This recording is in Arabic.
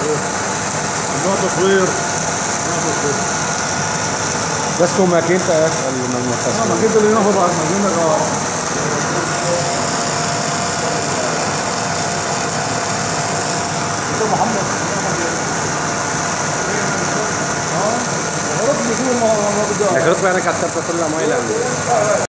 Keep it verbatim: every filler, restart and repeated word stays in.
نوع تصوير نوع تصوير بس como maquinita é a اه manufação. ماكينة اللي هنا طبعا ماكينة اه انت محمد اه خلاص بيكون ما ما É que eu tô vendo que a tampa toda da mãe lá.